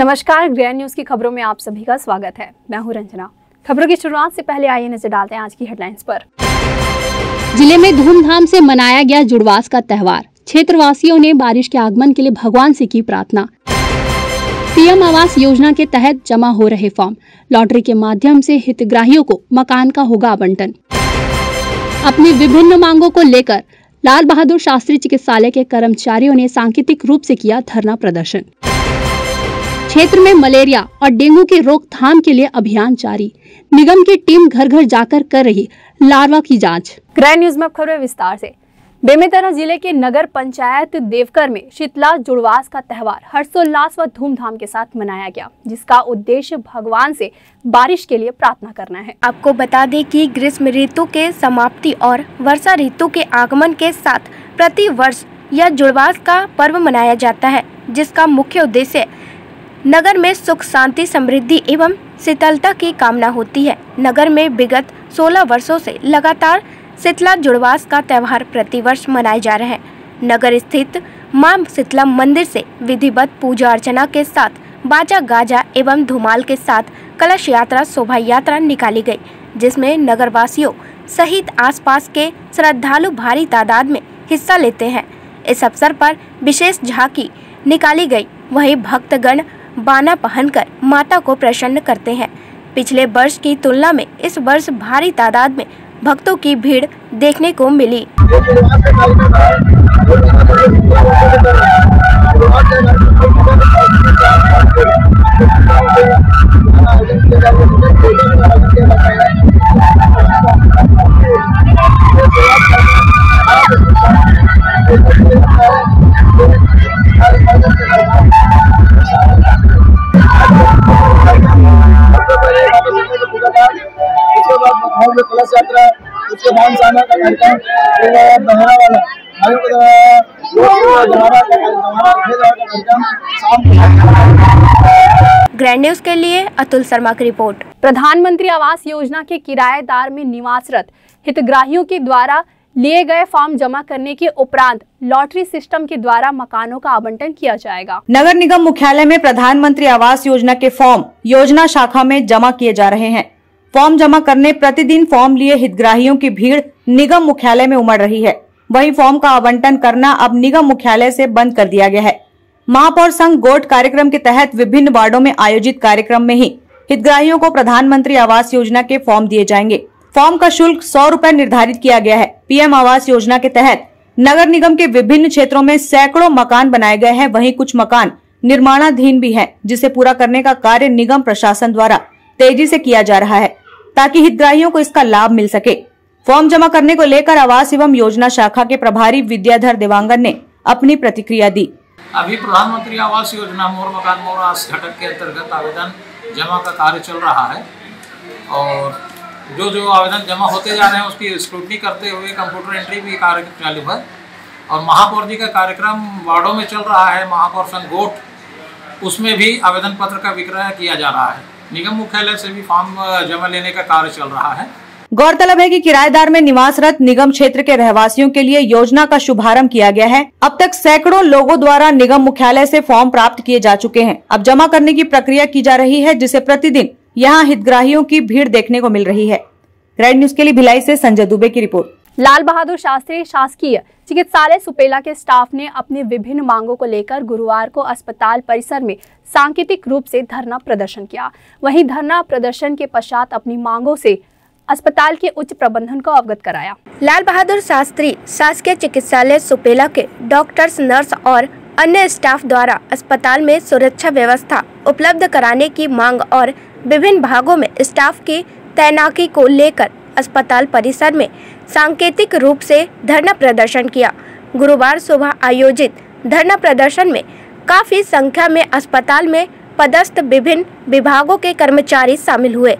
नमस्कार, grand news की खबरों में आप सभी का स्वागत है। मैं हूं रंजना। खबरों की शुरुआत से पहले आइए नजर डालते हैं आज की हेडलाइंस पर। जिले में धूमधाम से मनाया गया जुड़वास का त्योहार। क्षेत्रवासियों ने बारिश के आगमन के लिए भगवान से की प्रार्थना। पीएम आवास योजना के तहत जमा हो रहे फॉर्म, लॉटरी के माध्यम से हितग्राहियों को मकान का होगा आवंटन। अपनी विभिन्न मांगों को लेकर लाल बहादुर शास्त्री चिकित्सालय के कर्मचारियों ने सांकेतिक रूप से किया धरना प्रदर्शन। क्षेत्र में मलेरिया और डेंगू की रोकथाम के लिए अभियान जारी। निगम की टीम घर घर जाकर कर रही लार्वा की जांच। ग्रैंड न्यूज में अब खबरें विस्तार से। बेमेतरा जिले के नगर पंचायत देवकर में शीतला जुड़वास का त्योहार हर्षोल्लास व धूमधाम के साथ मनाया गया, जिसका उद्देश्य भगवान से बारिश के लिए प्रार्थना करना है। आपको बता दें कि ग्रीष्म ऋतु के समाप्ति और वर्षा ऋतु के आगमन के साथ प्रति वर्ष यह जुड़वास का पर्व मनाया जाता है, जिसका मुख्य उद्देश्य नगर में सुख शांति समृद्धि एवं शीतलता की कामना होती है। नगर में विगत 16 वर्षों से लगातार शीतला जुड़वास का त्योहार प्रतिवर्ष मनाया जा रहा है। नगर स्थित मां शीतला मंदिर से विधिवत पूजा अर्चना के साथ बाजा गाजा एवं धुमाल के साथ कलश यात्रा शोभा यात्रा निकाली गई, जिसमें नगरवासियों सहित आसपास के श्रद्धालु भारी तादाद में हिस्सा लेते हैं। इस अवसर पर विशेष झांकी निकाली गई। वहीं भक्तगण बाना पहनकर माता को प्रसन्न करते हैं। पिछले वर्ष की तुलना में इस वर्ष भारी तादाद में भक्तों की भीड़ देखने को मिली। कलश यात्रा, उसके बाद साना का कार्यक्रम, ग्रैंड न्यूज के लिए अतुल शर्मा की रिपोर्ट। प्रधानमंत्री आवास योजना के किराएदार में निवासरत हितग्राहियों के द्वारा लिए गए फॉर्म जमा करने के उपरांत लॉटरी सिस्टम के द्वारा मकानों का आवंटन किया जाएगा। नगर निगम मुख्यालय में प्रधानमंत्री आवास योजना के फॉर्म योजना शाखा में जमा किए जा रहे हैं। फॉर्म जमा करने प्रतिदिन फॉर्म लिए हितग्राहियों की भीड़ निगम मुख्यालय में उमड़ रही है। वहीं फॉर्म का आवंटन करना अब निगम मुख्यालय से बंद कर दिया गया है। महापौर संघ गोट कार्यक्रम के तहत विभिन्न वार्डों में आयोजित कार्यक्रम में ही हितग्राहियों को प्रधानमंत्री आवास योजना के फॉर्म दिए जाएंगे। फॉर्म का शुल्क 100 रुपए निर्धारित किया गया है। पीएम आवास योजना के तहत नगर निगम के विभिन्न क्षेत्रों में सैकड़ों मकान बनाए गए हैं। वहीं कुछ मकान निर्माणाधीन भी हैं, जिसे पूरा करने का कार्य निगम प्रशासन द्वारा तेजी से किया जा रहा है, ताकि हितग्राहियों को इसका लाभ मिल सके। फॉर्म जमा करने को लेकर आवास एवं योजना शाखा के प्रभारी विद्याधर देवांगन ने अपनी प्रतिक्रिया दी। अभी प्रधानमंत्री आवास योजना मोर मकान मोर आस घटक के अंतर्गत आवेदन जमा का कार्य चल रहा है और जो आवेदन जमा होते जा रहे हैं उसकी स्क्रूटनी करते हुए कंप्यूटर एंट्री भी कार्य चालू है और महापौर जी का कार्यक्रम वार्डों में चल रहा है। महापौर संघ गोट, उसमें भी आवेदन पत्र का विक्रय किया जा रहा है। निगम मुख्यालय से भी फॉर्म जमा लेने का कार्य चल रहा है। गौरतलब है कि किराएदार में निवासरत निगम क्षेत्र के रहवासियों के लिए योजना का शुभारंभ किया गया है। अब तक सैकड़ों लोगों द्वारा निगम मुख्यालय से फॉर्म प्राप्त किए जा चुके हैं। अब जमा करने की प्रक्रिया की जा रही है, जिसे प्रतिदिन यहाँ हितग्राहियों की भीड़ देखने को मिल रही है। ग्रैंड न्यूज के लिए भिलाई से संजय दुबे की रिपोर्ट। लाल बहादुर शास्त्री शासकीय चिकित्सालय सुपेला के स्टाफ ने अपनी विभिन्न मांगों को लेकर गुरुवार को अस्पताल परिसर में सांकेतिक रूप से धरना प्रदर्शन किया। वहीं धरना प्रदर्शन के पश्चात अपनी मांगों से अस्पताल के उच्च प्रबंधन को अवगत कराया। लाल बहादुर शास्त्री शासकीय चिकित्सालय सुपेला के डॉक्टर्स, नर्स और अन्य स्टाफ द्वारा अस्पताल में सुरक्षा व्यवस्था उपलब्ध कराने की मांग और विभिन्न भागों में स्टाफ की तैनाती को लेकर अस्पताल परिसर में सांकेतिक रूप से धरना प्रदर्शन किया। गुरुवार सुबह आयोजित धरना प्रदर्शन में काफी संख्या में अस्पताल में पदस्थ विभिन्न विभागों के कर्मचारी शामिल हुए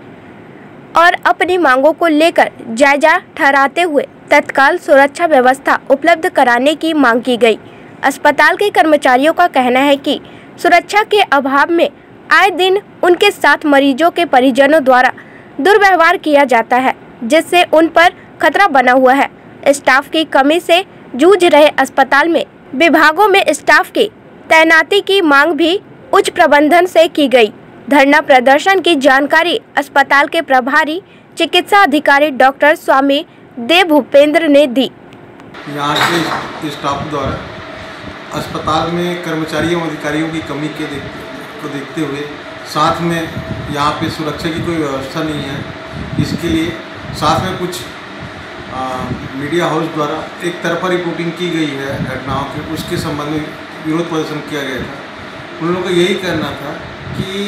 और अपनी मांगों को लेकर जायजा ठहराते हुए तत्काल सुरक्षा व्यवस्था उपलब्ध कराने की मांग की गई। अस्पताल के कर्मचारियों का कहना है कि सुरक्षा के अभाव में आए दिन उनके साथ मरीजों के परिजनों द्वारा दुर्व्यवहार किया जाता है, जिससे उन पर खतरा बना हुआ है। स्टाफ की कमी से जूझ रहे अस्पताल में विभागों में स्टाफ की तैनाती की मांग भी उच्च प्रबंधन से की गई। धरना प्रदर्शन की जानकारी अस्पताल के प्रभारी चिकित्सा अधिकारी डॉक्टर स्वामी देव भूपेंद्र ने दी। यहाँ के स्टाफ द्वारा अस्पताल में कर्मचारियों अधिकारियों की कमी को देखते हुए साथ में यहाँ पे सुरक्षा की कोई व्यवस्था नहीं है, इसके लिए साथ में कुछ मीडिया हाउस द्वारा एक तरफा रिपोर्टिंग की गई है घटनाओं की, उसके संबंध में विरोध प्रदर्शन किया गया था। उन लोगों का यही कहना था कि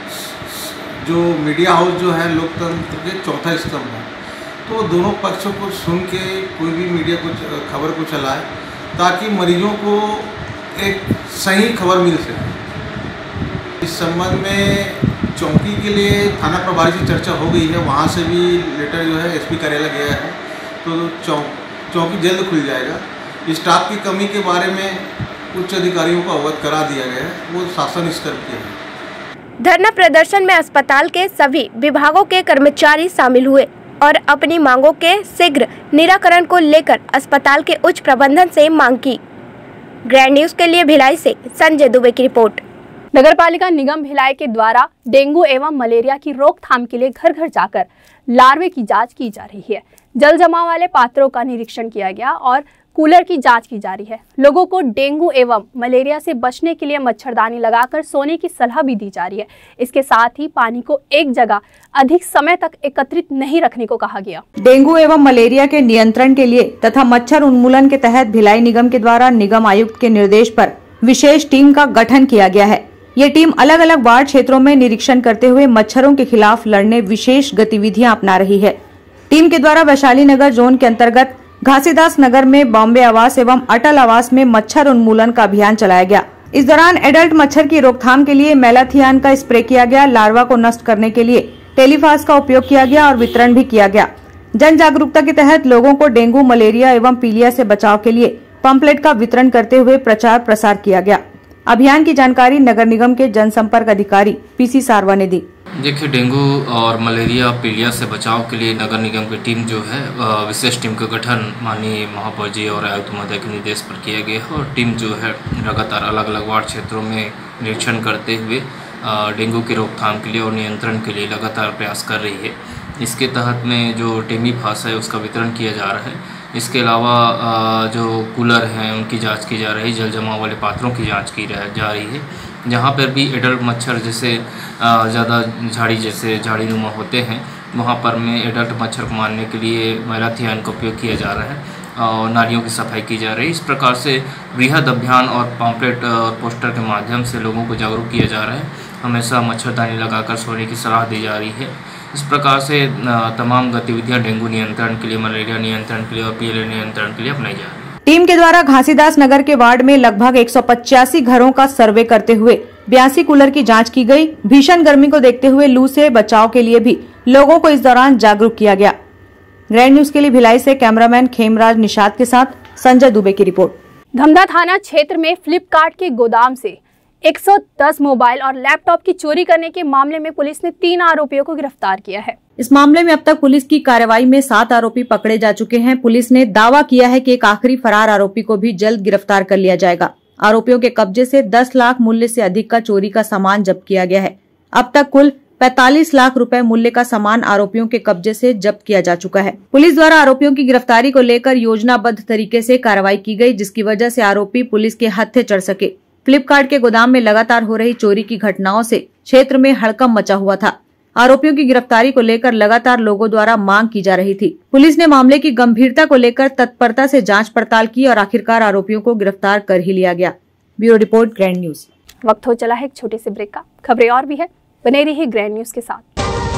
जो मीडिया हाउस जो है लोकतंत्र के चौथा स्तंभ है, तो दोनों पक्षों को सुन के कोई भी मीडिया खबर को चलाए ताकि मरीजों को एक सही खबर मिल सके। इस संबंध में चौकी के लिए थाना प्रभारी से चर्चा हो गई है, वहाँ से भी लेटर जो है एसपी कार्यालय गया है, तो चौकी जल्द खुल जाएगा। स्टाफ की कमी के बारे में उच्च अधिकारियों को अवगत करा दिया गया है, वो शासन स्तर के है। धरना प्रदर्शन में अस्पताल के सभी विभागों के कर्मचारी शामिल हुए और अपनी मांगों के शीघ्र निराकरण को लेकर अस्पताल के उच्च प्रबंधन से मांग की। ग्रैंड न्यूज के लिए भिलाई से संजय दुबे की रिपोर्ट। नगरपालिका निगम भिलाई के द्वारा डेंगू एवं मलेरिया की रोकथाम के लिए घर घर जाकर लार्वे की जांच की जा रही है। जल जमाव वाले पात्रों का निरीक्षण किया गया और कूलर की जांच की जा रही है। लोगों को डेंगू एवं मलेरिया से बचने के लिए मच्छरदानी लगाकर सोने की सलाह भी दी जा रही है। इसके साथ ही पानी को एक जगह अधिक समय तक एकत्रित नहीं रखने को कहा गया। डेंगू एवं मलेरिया के नियंत्रण के लिए तथा मच्छर उन्मूलन के तहत भिलाई निगम के द्वारा निगम आयुक्त के निर्देश पर विशेष टीम का गठन किया गया है। ये टीम अलग अलग वार्ड क्षेत्रों में निरीक्षण करते हुए मच्छरों के खिलाफ लड़ने विशेष गतिविधियां अपना रही है। टीम के द्वारा वैशाली नगर जोन के अंतर्गत घासीदास नगर में बॉम्बे आवास एवं अटल आवास में मच्छर उन्मूलन का अभियान चलाया गया। इस दौरान एडल्ट मच्छर की रोकथाम के लिए मेलाथियान का स्प्रे किया गया। लार्वा को नष्ट करने के लिए टेलीफास का उपयोग किया गया और वितरण भी किया गया। जन जागरूकता के तहत लोगों को डेंगू, मलेरिया एवं पीलिया से बचाव के लिए पंपलेट का वितरण करते हुए प्रचार प्रसार किया गया। अभियान की जानकारी नगर निगम के जनसंपर्क अधिकारी पीसी सारवा ने दी। देखिए, डेंगू और मलेरिया पीलिया से बचाव के लिए नगर निगम की टीम जो है विशेष टीम का गठन माननीय महापौर जी और आयुक्त महोदय के निर्देश पर किया गया है और टीम जो है लगातार अलग अलग वार्ड क्षेत्रों में निरीक्षण करते हुए डेंगू की रोकथाम के लिए और नियंत्रण के लिए लगातार प्रयास कर रही है। इसके तहत में जो टेमीफास है उसका वितरण किया जा रहा है। इसके अलावा जो कूलर हैं उनकी जांच की जा रही है। जल जमाव वाले पात्रों की जांच की जा रही है। जहाँ पर भी एडल्ट मच्छर जैसे ज़्यादा झाड़ीनुमा होते हैं वहाँ पर में एडल्ट मच्छर को मारने के लिए मेलाथियान का उपयोग किया जा रहा है और नालियों की सफाई की जा रही है। इस प्रकार से बृहद अभियान और पम्पलेट और पोस्टर के माध्यम से लोगों को जागरूक किया जा रहा है। हमेशा मच्छरदानी लगाकर सोने की सलाह दी जा रही है। इस प्रकार से तमाम गतिविधियां डेंगू नियंत्रण के लिए, मलेरिया नियंत्रण के लिए और पीलिया नियंत्रण के लिए अपनाई जा रही है। टीम के द्वारा घासीदास नगर के वार्ड में लगभग 185 घरों का सर्वे करते हुए 82 कूलर की जांच की गई। भीषण गर्मी को देखते हुए लू से बचाव के लिए भी लोगों को इस दौरान जागरूक किया गया। ग्रैंड न्यूज के लिए भिलाई से कैमरामैन खेमराज निषाद के साथ संजय दुबे की रिपोर्ट। धमधा थाना क्षेत्र में फ्लिपकार्ट के गोदाम से 110 मोबाइल और लैपटॉप की चोरी करने के मामले में पुलिस ने 3 आरोपियों को गिरफ्तार किया है। इस मामले में अब तक पुलिस की कार्रवाई में 7 आरोपी पकड़े जा चुके हैं। पुलिस ने दावा किया है कि एक आखिरी फरार आरोपी को भी जल्द गिरफ्तार कर लिया जाएगा। आरोपियों के कब्जे से 10 लाख मूल्य से अधिक का चोरी का सामान जब्त किया गया है। अब तक कुल 45 लाख रुपए मूल्य का सामान आरोपियों के कब्जे से जब्त किया जा चुका है। पुलिस द्वारा आरोपियों की गिरफ्तारी को लेकर योजनाबद्ध तरीके से कार्रवाई की गई, जिसकी वजह से आरोपी पुलिस के हत्थे चढ़ सके। फ्लिपकार्ट के गोदाम में लगातार हो रही चोरी की घटनाओं से क्षेत्र में हड़कंप मचा हुआ था। आरोपियों की गिरफ्तारी को लेकर लगातार लोगों द्वारा मांग की जा रही थी। पुलिस ने मामले की गंभीरता को लेकर तत्परता से जांच पड़ताल की और आखिरकार आरोपियों को गिरफ्तार कर ही लिया गया। Bureau report, grand news. वक्त हो चला है एक छोटे से ब्रेक का। खबरें और भी है, बने रहिए ग्रैंड न्यूज के साथ।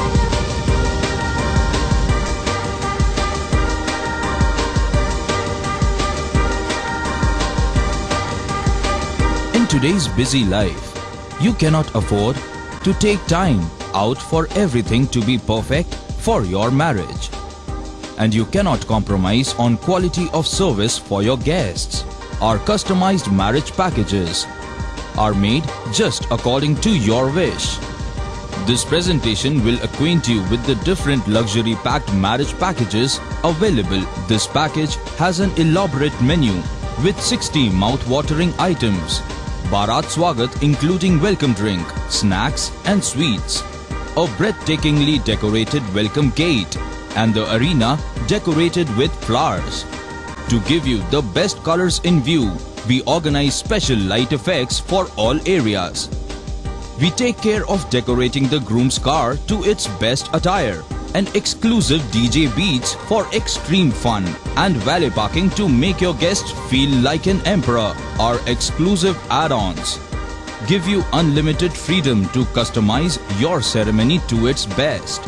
In today's busy life, you cannot afford to take time out for everything to be perfect for your marriage. And you cannot compromise on quality of service for your guests. Our customized marriage packages are made just according to your wish. This presentation will acquaint you with the different luxury-packed marriage packages available. This package has an elaborate menu with 60 mouth-watering items. Bharat Swagat including welcome drink, snacks and sweets, a breathtakingly decorated welcome gate and the arena decorated with flowers. To give you the best colors in view, we organize special light effects for all areas. We take care of decorating the groom's car to its best attire, and exclusive DJ beats for extreme fun, and valet parking to make your guests feel like an emperor. Our exclusive add-ons give you unlimited freedom to customize your ceremony to its best.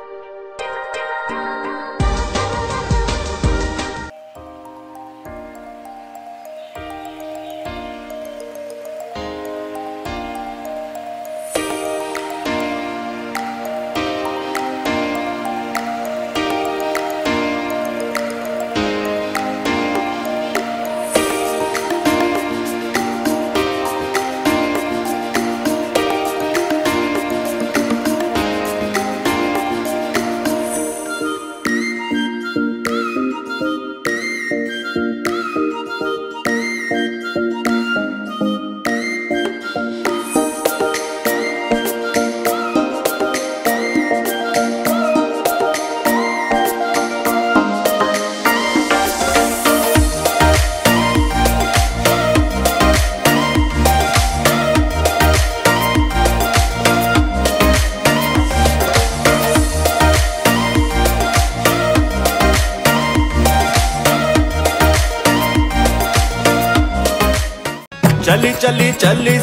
चली चली चली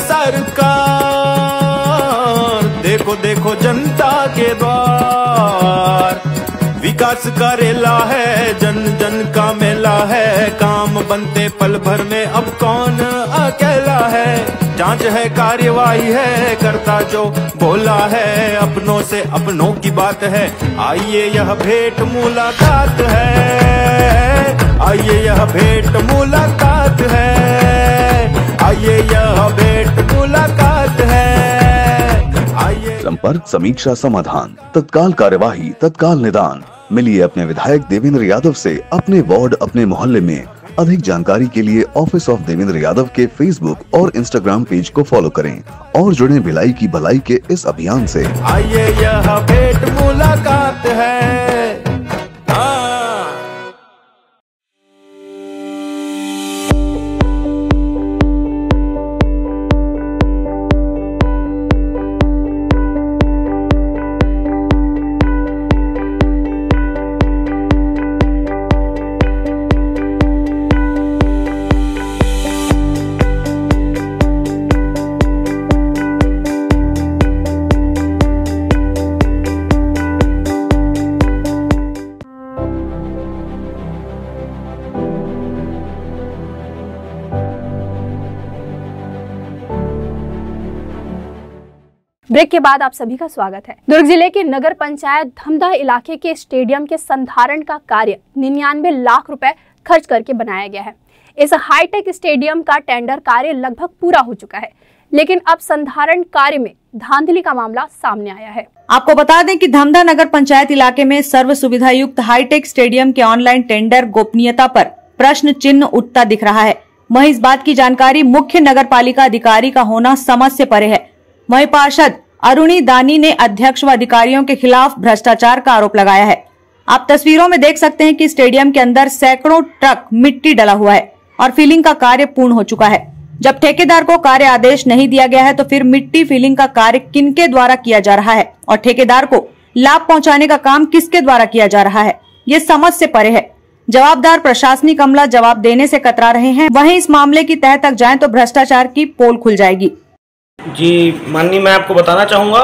सरकार, देखो देखो जनता के द्वार, विकास करेला है, जन जन का मेला है, काम बनते पल भर में अब कौन अकेला है, जांच है कार्यवाही है, करता जो बोला है, अपनों से अपनों की बात है, आइए यह भेंट मुलाकात है, आइए यह भेंट मुलाकात है, आइए यह भेंट मुलाकात है, आइए। संपर्क, समीक्षा, समाधान, तत्काल कार्यवाही, तत्काल निदान। मिलिए अपने विधायक देवेंद्र यादव से अपने वार्ड, अपने मोहल्ले में। अधिक जानकारी के लिए ऑफिस ऑफ देवेंद्र यादव के फेसबुक और इंस्टाग्राम पेज को फॉलो करें और जुड़ें भिलाई की भलाई के इस अभियान से। आइए यह भेंट मुलाकात है। ब्रेक के बाद आप सभी का स्वागत है। दुर्ग जिले के नगर पंचायत धमधा इलाके के स्टेडियम के संधारण का कार्य 99 लाख रुपए खर्च करके बनाया गया है। इस हाईटेक स्टेडियम का टेंडर कार्य लगभग पूरा हो चुका है, लेकिन अब संधारण कार्य में धांधली का मामला सामने आया है। आपको बता दें कि धमधा नगर पंचायत इलाके में सर्व सुविधा युक्त हाईटेक स्टेडियम के ऑनलाइन टेंडर गोपनीयता पर प्रश्न चिन्ह उठता दिख रहा है। वहीं इस बात की जानकारी मुख्य नगर पालिका अधिकारी का होना समझ से परे है। वहीं पार्षद अरुणी दानी ने अध्यक्ष व अधिकारियों के खिलाफ भ्रष्टाचार का आरोप लगाया है। आप तस्वीरों में देख सकते हैं कि स्टेडियम के अंदर सैकड़ों ट्रक मिट्टी डला हुआ है और फिलिंग का कार्य पूर्ण हो चुका है। जब ठेकेदार को कार्य आदेश नहीं दिया गया है तो फिर मिट्टी फिलिंग का कार्य किनके द्वारा किया जा रहा है और ठेकेदार को लाभ पहुंचाने का काम किसके द्वारा किया जा रहा है, ये समझ से परे है। जवाबदार प्रशासनिक अमला जवाब देने से कतरा रहे हैं। वहीं इस मामले की तह तक जाएं तो भ्रष्टाचार की पोल खुल जाएगी। जी माननीय, मैं आपको बताना चाहूँगा,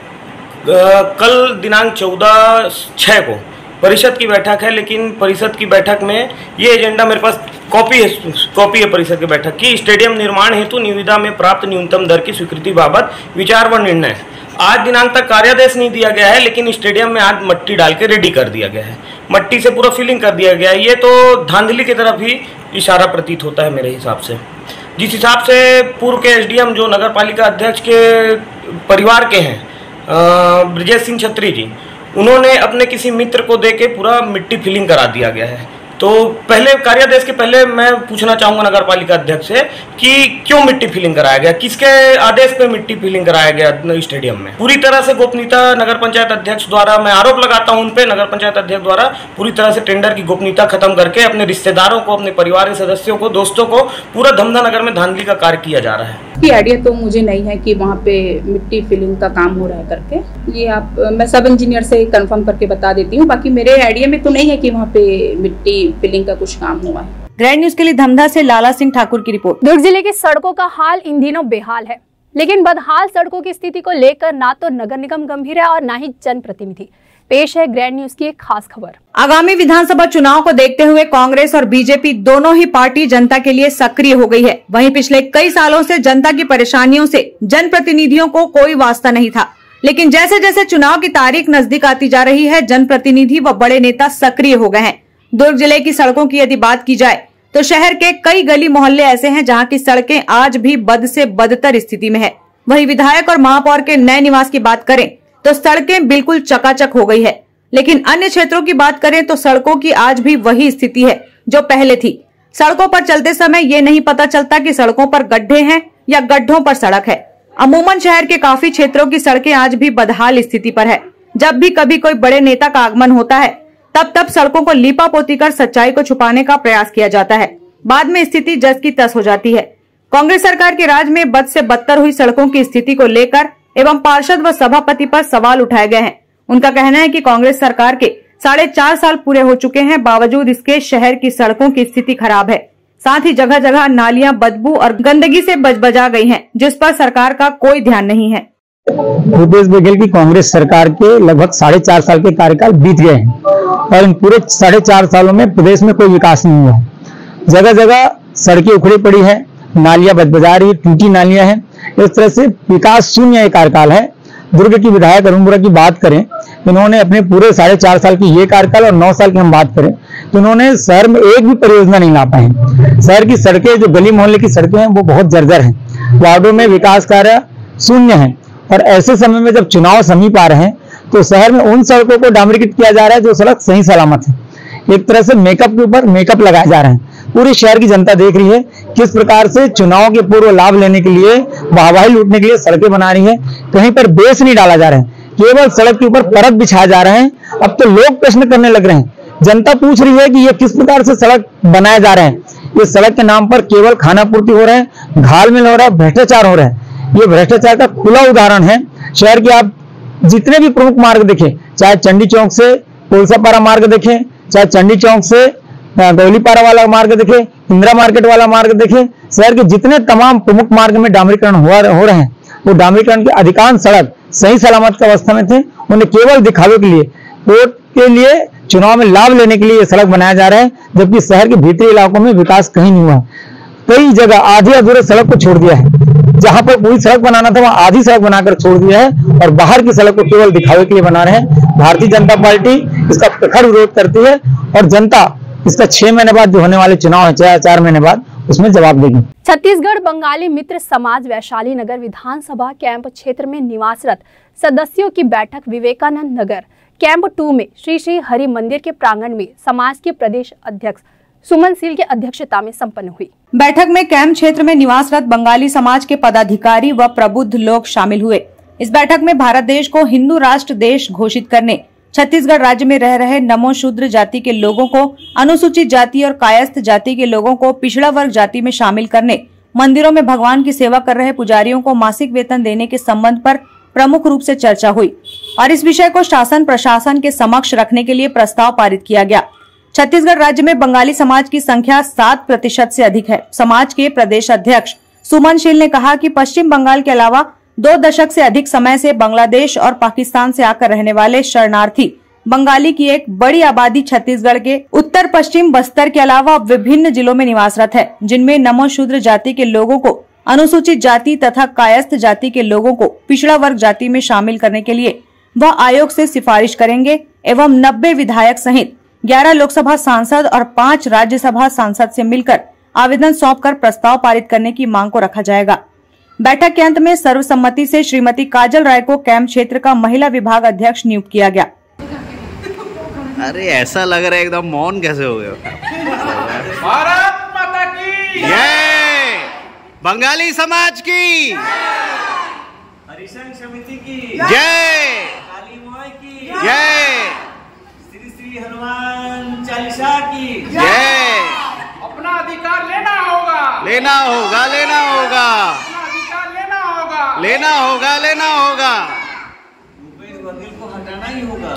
कल दिनांक 14/6 को परिषद की बैठक है, लेकिन परिषद की बैठक में ये एजेंडा मेरे पास कॉपी है परिषद की बैठक की। स्टेडियम निर्माण हेतु निविदा में प्राप्त न्यूनतम दर की स्वीकृति बाबत विचार व निर्णय। आज दिनांक तक कार्यादेश नहीं दिया गया है, लेकिन स्टेडियम में आज मट्टी डाल के रेडी कर दिया गया है, मट्टी से पूरा फिलिंग कर दिया गया है। ये तो धांधली की तरफ ही इशारा प्रतीत होता है मेरे हिसाब से। जिस हिसाब से पूर्व के एसडीएम जो नगर पालिका अध्यक्ष के परिवार के हैं, ब्रजेश सिंह छत्री जी, उन्होंने अपने किसी मित्र को देके पूरा मिट्टी फिलिंग करा दिया गया है। तो पहले कार्यादेश के पहले मैं पूछना चाहूंगा नगर पालिका अध्यक्ष से कि क्यों मिट्टी फिलिंग कराया गया, किसके आदेश पे मिट्टी फिलिंग कराया गया स्टेडियम में। पूरी तरह से गोपनीयता नगर पंचायत अध्यक्ष द्वारा, मैं आरोप लगाता हूं उन पे, नगर पंचायत अध्यक्ष द्वारा पूरी तरह से टेंडर की गोपनीयता खत्म करके अपने रिश्तेदारों को, अपने परिवार के सदस्यों को, दोस्तों को पूरा धमधा नगर में धांधली का कार्य किया जा रहा है। की आइडिया तो मुझे नहीं है कि वहाँ पे मिट्टी फिलिंग का काम हो रहा है करके, ये आप मैं सब इंजीनियर से कंफर्म करके बता देती हूँ। बाकी मेरे आइडिया में तो नहीं है कि वहाँ पे मिट्टी फिलिंग का कुछ काम हुआ है। ग्रैंड न्यूज के लिए धमधा से लाला सिंह ठाकुर की रिपोर्ट। दुर्ग जिले की सड़कों का हाल इन दिनों बेहाल है, लेकिन बदहाल सड़कों की स्थिति को लेकर ना तो नगर निगम गंभीर है और ना ही जनप्रतिनिधि। पेश है ग्रैंड न्यूज की एक खास खबर। आगामी विधानसभा चुनाव को देखते हुए कांग्रेस और बीजेपी दोनों ही पार्टी जनता के लिए सक्रिय हो गई है। वहीं पिछले कई सालों से जनता की परेशानियों से जनप्रतिनिधियों को कोई वास्ता नहीं था, लेकिन जैसे जैसे चुनाव की तारीख नजदीक आती जा रही है, जनप्रतिनिधि व बड़े नेता सक्रिय हो गए हैं। दुर्ग जिले की सड़कों की यदि बात की जाए तो शहर के कई गली मोहल्ले ऐसे हैं जहां की सड़कें आज भी बद से बदतर स्थिति में है। वहीं विधायक और महापौर के नए निवास की बात करें तो सड़कें बिल्कुल चकाचक हो गई है, लेकिन अन्य क्षेत्रों की बात करें तो सड़कों की आज भी वही स्थिति है जो पहले थी। सड़कों पर चलते समय ये नहीं पता चलता कि सड़कों पर गड्ढे हैं या गड्ढों पर सड़क है। अमूमन शहर के काफी क्षेत्रों की सड़कें आज भी बदहाल स्थिति पर है। जब भी कभी कोई बड़े नेता का आगमन होता है तब सड़कों को लीपा पोती कर सच्चाई को छुपाने का प्रयास किया जाता है। बाद में स्थिति जस की तस हो जाती है। कांग्रेस सरकार के राज में बद से बदतर हुई सड़कों की स्थिति को लेकर एवं पार्षद व सभापति पर सवाल उठाए गए हैं। उनका कहना है कि कांग्रेस सरकार के 4.5 साल पूरे हो चुके हैं, बावजूद इसके शहर की सड़कों की स्थिति खराब है। साथ ही जगह जगह नालियां बदबू और गंदगी से बजबजा गई हैं, जिस पर सरकार का कोई ध्यान नहीं है। भूपेश बघेल की कांग्रेस सरकार के लगभग 4.5 साल के कार्यकाल बीत गए हैं और इन पूरे 4.5 सालों में प्रदेश में कोई विकास नहीं हुआ। जगह जगह सड़कें उखड़ी पड़ी है, नालियां बदबजा रही, टूटी नालियां हैं। इस तरह से विकास शून्य एक कार्यकाल है। दुर्ग की विधायक अरुण बोरा की बात करें, इन्होंने अपने पूरे 4.5 साल की ये कार्यकाल और 9 साल की हम बात करें तो इन्होंने शहर में एक भी परियोजना नहीं ला पाए। शहर की सड़कें, जो गली मोहल्ले की सड़कें हैं, वो बहुत जर्जर हैं। वार्डों में विकास कार्य शून्य है और ऐसे समय में जब चुनाव समीप आ रहे हैं तो शहर में उन सड़कों को डामरीकृत किया जा रहा है जो सड़क सही सलामत है। एक तरह से मेकअप के ऊपर मेकअप लगाए जा रहे हैं। पूरी शहर की जनता देख रही है किस प्रकार से चुनाव के पूर्व लाभ लेने के लिए, वाहवाही लूटने के लिए सड़कें बना रही है। कहीं पर बेस नहीं डाला जा रहा है, केवल सड़क के ऊपर परत बिछाया जा रहे हैं। अब तो लोग प्रश्न करने लग रहे हैं, जनता पूछ रही है कि ये किस प्रकार से सड़क बनाए जा रहे हैं। इस सड़क के नाम पर केवल खाना पूर्ति हो रहा है, घालमेल हो रहा है, भ्रष्टाचार हो रहा है। ये भ्रष्टाचार का खुला उदाहरण है। शहर के आप जितने भी प्रमुख मार्ग देखें, चाहे चंडी चौक से कोलसापारा मार्ग देखें, चाहे चंडी चौक से गौलीपारा वाला मार्ग देखें, इंदिरा मार्केट वाला मार्ग देखें, शहर के जितने तमाम प्रमुख मार्ग में डामरीकरण हो रहे हैं, वो डामरीकरण के अधिकांश सड़क सही सलामत की अवस्था में थे। उन्हें केवल दिखावे के लिए, वोट के लिए, चुनाव में लाभ लेने के लिए ये सड़क बनाया जा रहा है, जबकि शहर के भीतरी इलाकों में विकास कहीं नहीं हुआ। कई जगह आधे अधूरे सड़क को छोड़ दिया है। जहां पर पूरी सड़क बनाना था वहां आधी सड़क बनाकर छोड़ दिया है और बाहर की सड़क को केवल दिखावे के लिए बना रहे हैं। भारतीय जनता पार्टी इसका प्रखर विरोध करती है और जनता इसका 6 महीने बाद जो होने वाले चुनाव है, 4 महीने बाद, उसमें जवाब देगी। छत्तीसगढ़ बंगाली मित्र समाज वैशाली नगर विधानसभा कैंप क्षेत्र में निवासरत सदस्यों की बैठक विवेकानंद नगर कैंप 2 में श्री श्री हरि मंदिर के प्रांगण में समाज के प्रदेश अध्यक्ष सुमन सील की अध्यक्षता में संपन्न हुई। बैठक में कैंप क्षेत्र में निवासरत बंगाली समाज के पदाधिकारी व प्रबुद्ध लोग शामिल हुए। इस बैठक में भारत देश को हिंदू राष्ट्र देश घोषित करने, छत्तीसगढ़ राज्य में रह रहे नमो शूद्र जाति के लोगों को, अनुसूचित जाति और कायस्थ जाति के लोगों को पिछड़ा वर्ग जाति में शामिल करने, मंदिरों में भगवान की सेवा कर रहे पुजारियों को मासिक वेतन देने के संबंध पर प्रमुख रूप से चर्चा हुई और इस विषय को शासन प्रशासन के समक्ष रखने के लिए प्रस्ताव पारित किया गया। छत्तीसगढ़ राज्य में बंगाली समाज की संख्या 7% से अधिक है। समाज के प्रदेश अध्यक्ष सुमन शील ने कहा कि पश्चिम बंगाल के अलावा 2 दशक से अधिक समय से बांग्लादेश और पाकिस्तान से आकर रहने वाले शरणार्थी बंगाली की एक बड़ी आबादी छत्तीसगढ़ के उत्तर पश्चिम बस्तर के अलावा विभिन्न जिलों में निवासरत है, जिनमें नमो शूद्र जाति के लोगों को, अनुसूचित जाति तथा कायस्थ जाति के लोगों को पिछड़ा वर्ग जाति में शामिल करने के लिए वह आयोग से सिफारिश करेंगे एवं 90 विधायक सहित 11 लोकसभा सांसद और 5 राज्यसभा सांसद से मिलकर आवेदन सौंपकर प्रस्ताव पारित करने की मांग को रखा जाएगा। बैठक के अंत में सर्वसम्मति से श्रीमती काजल राय को कैंप क्षेत्र का महिला विभाग अध्यक्ष नियुक्त किया गया। अरे ऐसा लग रहा है एकदम मौन कैसे हो गए? भारत माता की जय, बंगाली समाज की हरिशंग समिति की जय, काली माई की जय, श्री श्री हनुमान चालीसा की जय। अपना अधिकार लेना होगा, लेना होगा, लेना होगा, अपना अधिकार लेना होगा, लेना होगा, लेना होगा। भूपेश बघेल को हटाना ही होगा।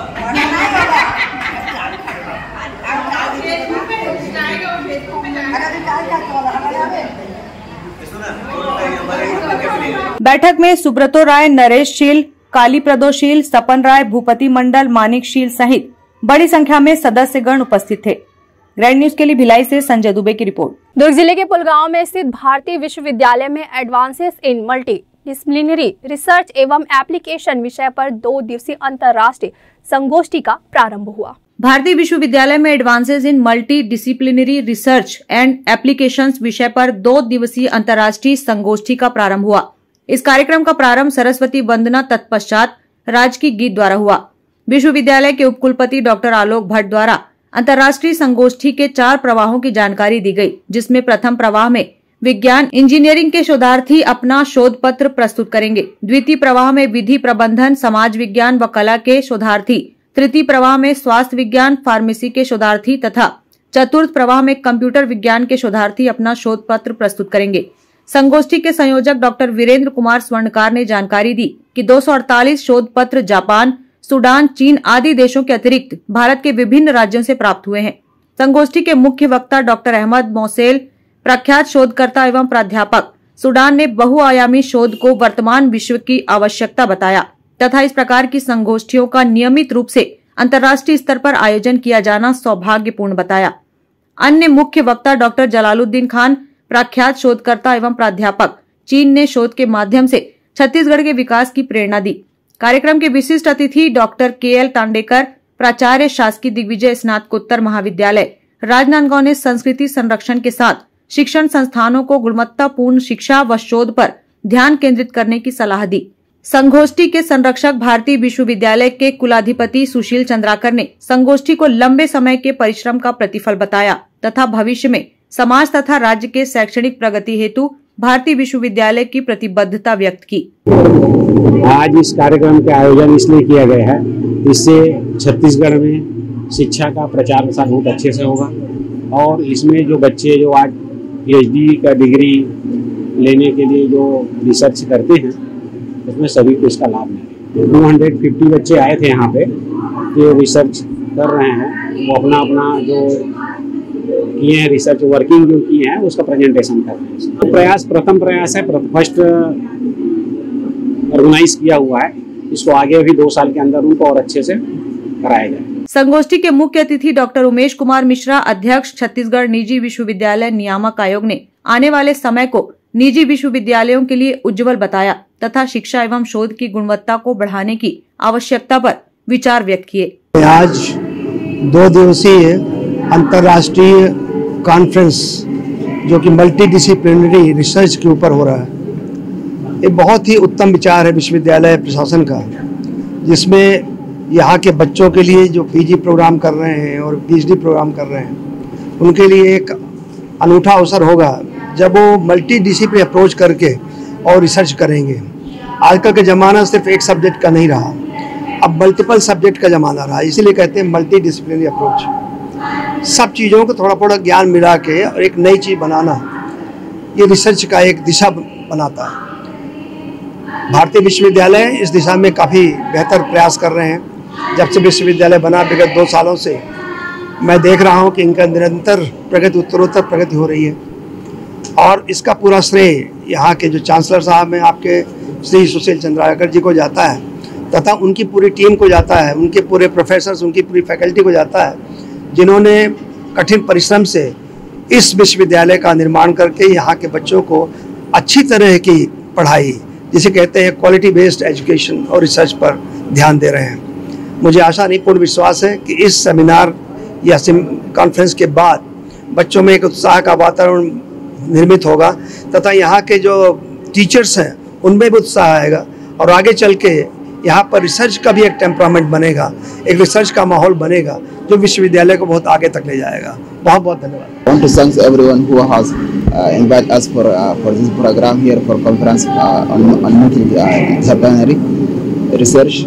बैठक में सुब्रतो राय, नरेश शील, काली प्रदोशील, सपन राय, भूपति मंडल, मानिक शील सहित बड़ी संख्या में सदस्यगण उपस्थित थे। ग्रैंड न्यूज के लिए भिलाई से संजय दुबे की रिपोर्ट। दुर्ग जिले के पुलगांव में स्थित भारतीय विश्वविद्यालय में advances in multidisciplinary research एवं एप्लीकेशन विषय पर 2 दिवसीय अंतर्राष्ट्रीय संगोष्ठी का प्रारंभ हुआ। भारतीय विश्वविद्यालय में advances in multidisciplinary research and applications विषय पर 2 दिवसीय अंतर्राष्ट्रीय संगोष्ठी का प्रारंभ हुआ। इस कार्यक्रम का प्रारंभ सरस्वती वंदना तत्पश्चात राजकीय गीत द्वारा हुआ। विश्वविद्यालय के उपकुलपति डॉक्टर आलोक भट्ट द्वारा अंतर्राष्ट्रीय संगोष्ठी के 4 प्रवाहों की जानकारी दी गई, जिसमें प्रथम प्रवाह में विज्ञान इंजीनियरिंग के शोधार्थी अपना शोध पत्र प्रस्तुत करेंगे। द्वितीय प्रवाह में विधि प्रबंधन, समाज विज्ञान व कला के शोधार्थी, तृतीय प्रवाह में स्वास्थ्य विज्ञान, फार्मेसी के शोधार्थी तथा चतुर्थ प्रवाह में कंप्यूटर विज्ञान के शोधार्थी अपना शोध पत्र प्रस्तुत करेंगे। संगोष्ठी के संयोजक डॉक्टर वीरेंद्र कुमार स्वर्णकार ने जानकारी दी कि 248 शोध पत्र जापान, सूडान, चीन आदि देशों के अतिरिक्त भारत के विभिन्न राज्यों से प्राप्त हुए हैं। संगोष्ठी के मुख्य वक्ता डॉक्टर अहमद मोसेल, प्रख्यात शोधकर्ता एवं प्राध्यापक, सूडान ने बहुआयामी शोध को वर्तमान विश्व की आवश्यकता बताया तथा इस प्रकार की संगोष्ठियों का नियमित रूप से अंतर्राष्ट्रीय स्तर पर आयोजन किया जाना सौभाग्यपूर्ण बताया। अन्य मुख्य वक्ता डॉक्टर जलालुद्दीन खान, प्रख्यात शोधकर्ता एवं प्राध्यापक, चीन ने शोध के माध्यम से छत्तीसगढ़ के विकास की प्रेरणा दी। कार्यक्रम के विशिष्ट अतिथि डॉक्टर KL तांडेकर, प्राचार्य शासकीय दिग्विजय स्नातकोत्तर महाविद्यालय राजनांदगांव ने संस्कृति संरक्षण के साथ शिक्षण संस्थानों को गुणवत्तापूर्ण शिक्षा व शोध पर ध्यान केंद्रित करने की सलाह दी। संगोष्ठी के संरक्षक भारतीय विश्वविद्यालय के कुलाधिपति सुशील चंद्राकर ने संगोष्ठी को लंबे समय के परिश्रम का प्रतिफल बताया तथा भविष्य में समाज तथा राज्य के शैक्षणिक प्रगति हेतु भारतीय विश्वविद्यालय की प्रतिबद्धता व्यक्त की। आज इस कार्यक्रम का आयोजन इसलिए किया गया है, इससे छत्तीसगढ़ में शिक्षा का प्रचार प्रसार बहुत अच्छे से होगा और इसमें जो बच्चे जो आज PhD का डिग्री लेने के लिए जो रिसर्च करते हैं उसमें सभी को इसका लाभ मिलेगा। 250 बच्चे आए थे यहाँ पे, जो रिसर्च कर रहे हैं वो अपना अपना जो किए हैं रिसर्च वर्किंग जो किए हैं उसका प्रेजेंटेशन कर रहे हैं। तो प्रयास प्रथम प्रयास है, फर्स्ट ऑर्गेनाइज किया हुआ है, इसको आगे भी 2 साल के अंदर उनको और अच्छे से कराया जाए। संगोष्ठी के मुख्य अतिथि डॉक्टर उमेश कुमार मिश्रा, अध्यक्ष छत्तीसगढ़ निजी विश्वविद्यालय नियामक आयोग ने आने वाले समय को निजी विश्वविद्यालयों के लिए उज्जवल बताया तथा शिक्षा एवं शोध की गुणवत्ता को बढ़ाने की आवश्यकता पर विचार व्यक्त किए। आज 2 दिवसीय अंतर्राष्ट्रीय कॉन्फ्रेंस जो कि मल्टी डिसिप्लिनरी रिसर्च के ऊपर हो रहा है, ये बहुत ही उत्तम विचार है विश्वविद्यालय प्रशासन का, जिसमें यहाँ के बच्चों के लिए जो PG प्रोग्राम कर रहे हैं और PhD प्रोग्राम कर रहे हैं उनके लिए एक अनूठा अवसर होगा जब वो मल्टी डिसिप्लिन अप्रोच करके और रिसर्च करेंगे। आजकल का ज़माना सिर्फ एक सब्जेक्ट का नहीं रहा, अब मल्टीपल सब्जेक्ट का ज़माना रहा, इसीलिए कहते हैं मल्टी डिसिप्लिनरी अप्रोच। सब चीज़ों को थोड़ा थोड़ा ज्ञान मिला के और एक नई चीज़ बनाना, ये रिसर्च का एक दिशा बनाता है। भारतीय विश्वविद्यालय इस दिशा में काफ़ी बेहतर प्रयास कर रहे हैं। जब से विश्वविद्यालय बना विगत 2 सालों से मैं देख रहा हूं कि इनका निरंतर प्रगति, उत्तरोत्तर प्रगति हो रही है और इसका पूरा श्रेय यहाँ के जो चांसलर साहब हैं आपके श्री सुशील चंद्राकर जी को जाता है तथा उनकी पूरी टीम को जाता है, उनके पूरे प्रोफेसर्स, उनकी पूरी फैकल्टी को जाता है, जिन्होंने कठिन परिश्रम से इस विश्वविद्यालय का निर्माण करके यहाँ के बच्चों को अच्छी तरह की पढ़ाई, जिसे कहते हैं क्वालिटी बेस्ड एजुकेशन और रिसर्च पर ध्यान दे रहे हैं। मुझे आशा नहीं, पूर्ण विश्वास है कि इस सेमिनार या कॉन्फ्रेंस के बाद बच्चों में एक उत्साह का वातावरण निर्मित होगा तथा यहाँ के जो टीचर्स हैं उनमें भी उत्साह आएगा और आगे चल के यहाँ पर रिसर्च का भी एक टेम्परामेंट बनेगा, एक रिसर्च का माहौल बनेगा जो विश्वविद्यालय को बहुत आगे तक ले जाएगा। बहुत बहुत धन्यवाद। I want to thank everyone who has invited us for this program here for conference on multidisciplinary research,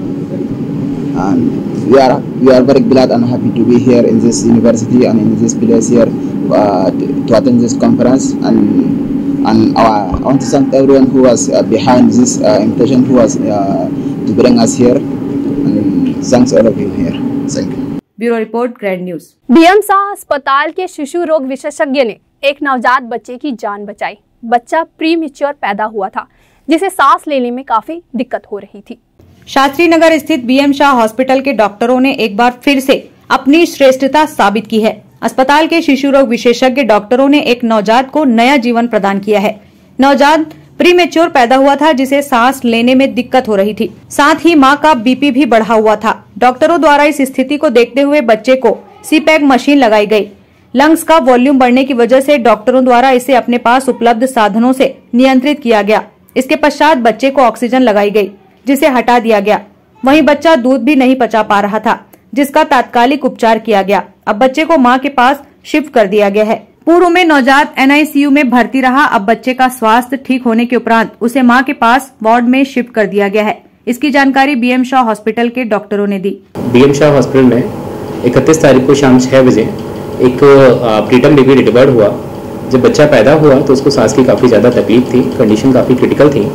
and we are very glad and happy to be here in this university and in this place here to attend this conference, and I want to thank everyone who was behind this invitation, who was to bring us here, and thanks all of you here. Thank you. Bureau report, grand news. BM Shah अस्पताल के शिशु रोग विशेषज्ञ ने एक नवजात बच्चे की जान बचाई। बच्चा प्रीमेच्योर पैदा हुआ था, जिसे सांस लेने में काफी दिक्कत हो रही थी। शास्त्री नगर स्थित बीएम शाह हॉस्पिटल के डॉक्टरों ने एक बार फिर से अपनी श्रेष्ठता साबित की है। अस्पताल के शिशु रोग विशेषज्ञ डॉक्टरों ने एक नवजात को नया जीवन प्रदान किया है। नवजात प्रीमेच्योर पैदा हुआ था, जिसे सांस लेने में दिक्कत हो रही थी। साथ ही मां का बीपी भी बढ़ा हुआ था। डॉक्टरों द्वारा इस स्थिति को देखते हुए बच्चे को सीपैक मशीन लगाई गई। लंग्स का वॉल्यूम बढ़ने की वजह से डॉक्टरों द्वारा इसे अपने पास उपलब्ध साधनों से नियंत्रित किया गया। इसके पश्चात बच्चे को ऑक्सीजन लगाई गई, जिसे हटा दिया गया। वहीं बच्चा दूध भी नहीं पचा पा रहा था, जिसका तात्कालिक उपचार किया गया। अब बच्चे को मां के पास शिफ्ट कर दिया गया है। पूर्व में नवजात एनआईसीयू में भर्ती रहा। अब बच्चे का स्वास्थ्य ठीक होने के उपरांत उसे मां के पास वार्ड में शिफ्ट कर दिया गया है। इसकी जानकारी बीएम शाह हॉस्पिटल के डॉक्टरों ने दी। बीएम शाह हॉस्पिटल में 31 तारीख को शाम 6 बजे एक प्रीटर्म बेबी डिलीवर्ड हुआ। जब बच्चा पैदा हुआ तो उसको सांस की काफ़ी ज़्यादा तकलीफ थी, कंडीशन काफ़ी क्रिटिकल थी।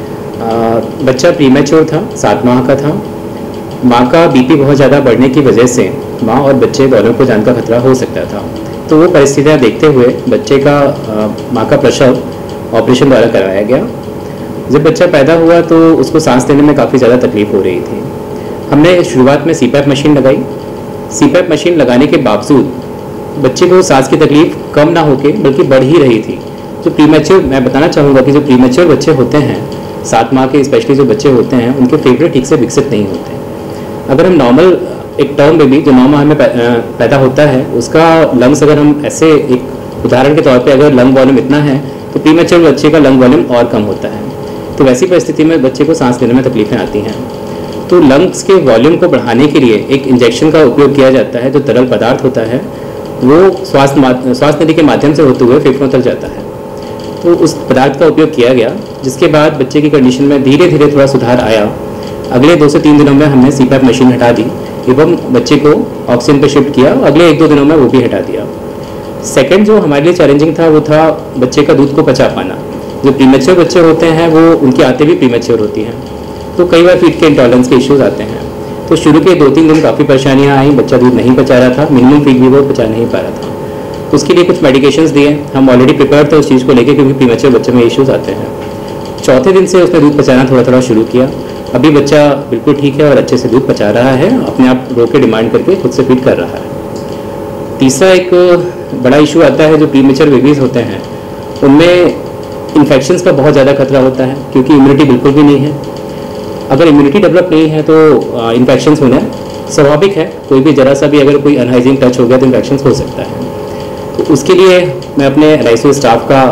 बच्चा प्रीमेच्योर था, 7 माह का था। माँ का बीपी बहुत ज़्यादा बढ़ने की वजह से माँ और बच्चे दोनों को जान का खतरा हो सकता था। तो वो परिस्थितियाँ देखते हुए बच्चे का माँ का प्रसव ऑपरेशन द्वारा करवाया गया। जब बच्चा पैदा हुआ तो उसको सांस लेने में काफ़ी ज़्यादा तकलीफ हो रही थी। हमने शुरुआत में सीपैप मशीन लगाई। सीपैप मशीन लगाने के बावजूद बच्चे को सांस की तकलीफ कम ना होके बल्कि बढ़ ही रही थी। जो प्रीमेच्योर, मैं बताना चाहूँगा कि जो प्रीमेच्योर बच्चे होते हैं, 7 माह के स्पेशली जो बच्चे होते हैं, उनके फेफड़े ठीक से विकसित नहीं होते। अगर हम नॉर्मल एक टर्म बेबी जो 9 माह में पैदा होता है, उसका लंग्स अगर हम ऐसे एक उदाहरण के तौर पे अगर लंग वॉल्यूम इतना है तो प्रीमेच्योर बच्चे का लंग वॉल्यूम और कम होता है। तो वैसी परिस्थिति में बच्चे को सांस लेने में तकलीफें आती हैं। तो लंग्स के वॉल्यूम को बढ़ाने के लिए एक इंजेक्शन का उपयोग किया जाता है। जो तरल पदार्थ होता है वो श्वास नली के माध्यम से होते हुए फेफड़ों तक जाता है। तो उस पदार्थ का उपयोग किया गया, जिसके बाद बच्चे की कंडीशन में धीरे धीरे थोड़ा सुधार आया। अगले 2 से 3 दिनों में हमने सीपैप मशीन हटा दी एवं बच्चे को ऑक्सीजन पर शिफ्ट किया। अगले 1-2 दिनों में वो भी हटा दिया। सेकंड जो हमारे लिए चैलेंजिंग था वो था बच्चे का दूध को पचा पाना। जो प्रीमेच्योर बच्चे होते हैं वो उनकी आते भी प्रीमेच्योर होती हैं, तो कई बार फीड के इंटॉलरेंस के इश्यूज आते हैं। तो शुरू के 2-3 दिन काफ़ी परेशानियाँ आई। बच्चा दूध नहीं पचा रहा था, मिनिमम फीड भी वो पचा नहीं पा रहा था। तो उसके लिए कुछ मेडिकेशंस दिए। हम ऑलरेडी प्रिपेयर थे उस चीज़ को लेकर, क्योंकि प्रीमेच्योर बच्चे में इश्यूज आते हैं। चौथे दिन से उसने दूध पचाना थोड़ा थोड़ा शुरू किया। अभी बच्चा बिल्कुल ठीक है और अच्छे से दूध पचा रहा है, अपने आप रो के डिमांड करके खुद से फीड कर रहा है। तीसरा एक बड़ा इशू आता है, जो प्रीमेच्योर बेबीज़ होते हैं उनमें इन्फेक्शंस का बहुत ज़्यादा खतरा होता है, क्योंकि इम्यूनिटी बिल्कुल भी नहीं है। अगर इम्यूनिटी डेवलप नहीं है तो इन्फेक्शंस होना स्वाभाविक है। कोई भी जरा सा भी अगर कोई अनहाइजीन टच हो गया तो इन्फेक्शंस हो सकता है। तो उसके लिए मैं अपने एनआईसीयू स्टाफ का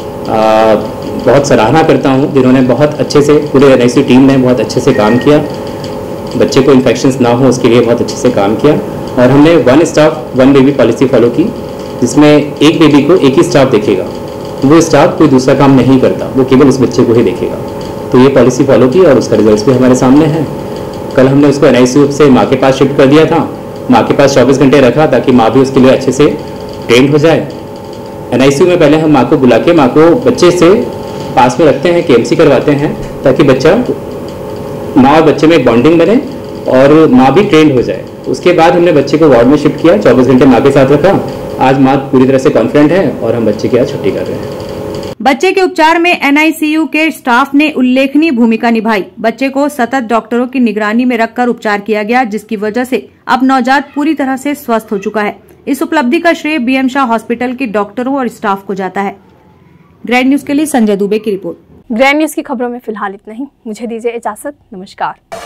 बहुत सराहना करता हूँ, जिन्होंने बहुत अच्छे से, पूरे एनआईसीयू टीम ने बहुत अच्छे से काम किया। बच्चे को इन्फेक्शंस ना हो उसके लिए बहुत अच्छे से काम किया। और हमने 1 स्टाफ 1 बेबी पॉलिसी फॉलो की, जिसमें एक बेबी को एक ही स्टाफ देखेगा। वो स्टाफ कोई दूसरा काम नहीं करता, वो केवल उस बच्चे को ही देखेगा। तो ये पॉलिसी फॉलो की और उसका रिजल्ट भी हमारे सामने है। कल हमने उसको एनआईसीयू से माँ के पास शिफ्ट कर दिया था। माँ के पास 24 घंटे रखा ताकि माँ भी उसके लिए अच्छे से ट्रेंड हो जाए। एनआईसीयू में पहले हम माँ को बुला के माँ को बच्चे से पास में रखते हैं, केएमसी करवाते हैं, ताकि बच्चा, माँ और बच्चे में एक बॉन्डिंग बने और माँ भी ट्रेंड हो जाए। उसके बाद हमने बच्चे को वार्ड में शिफ्ट किया, 24 घंटे माँ के साथ रखा। आज माँ पूरी तरह से कॉन्फिडेंट है और हम बच्चे की आज छुट्टी कर रहे हैं। बच्चे के उपचार में एनआईसीयू के स्टाफ ने उल्लेखनीय भूमिका निभाई। बच्चे को सतत डॉक्टरों की निगरानी में रखकर उपचार किया गया, जिसकी वजह से अब नवजात पूरी तरह से स्वस्थ हो चुका है। इस उपलब्धि का श्रेय बीएम शाह हॉस्पिटल के डॉक्टरों और स्टाफ को जाता है। ग्रैंड न्यूज के लिए संजय दुबे की रिपोर्ट। ग्रैंड न्यूज की खबरों में फिलहाल इतना ही। मुझे दीजिए इजाजत। नमस्कार।